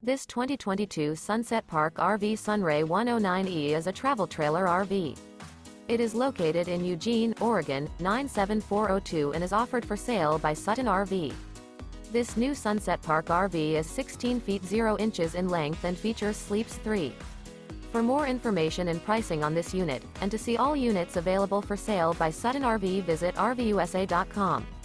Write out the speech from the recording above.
This 2022 Sunset Park RV SunRay 109E is a travel trailer RV. It is located in Eugene, Oregon, 97402 and is offered for sale by Sutton RV. This new Sunset Park RV is 16 feet 0 inches in length and features sleeps 3. For more information and pricing on this unit, and to see all units available for sale by Sutton RV, visit RVUSA.com.